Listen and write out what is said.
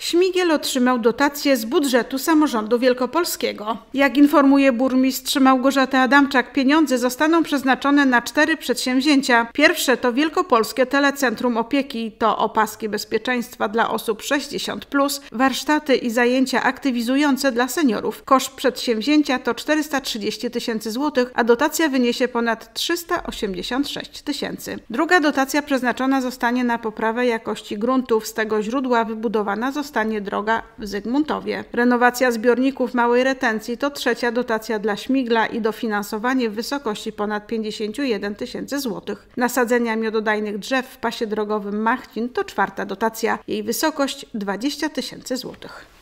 Śmigiel otrzymał dotację z budżetu samorządu wielkopolskiego. Jak informuje burmistrz Małgorzata Adamczak, pieniądze zostaną przeznaczone na 4 przedsięwzięcia. Pierwsze to Wielkopolskie Telecentrum Opieki, to opaski bezpieczeństwa dla osób 60+, warsztaty i zajęcia aktywizujące dla seniorów. Koszt przedsięwzięcia to 430 tysięcy złotych, a dotacja wyniesie ponad 386 tysięcy. Druga dotacja przeznaczona zostanie na poprawę jakości gruntów. Z tego źródła wybudowana zostanie droga w Zygmuntowie. Renowacja zbiorników małej retencji to trzecia dotacja dla Śmigla i dofinansowanie w wysokości ponad 51 tysięcy złotych. Nasadzenia miododajnych drzew w pasie drogowym Machcin to czwarta dotacja. Jej wysokość 20 tysięcy złotych.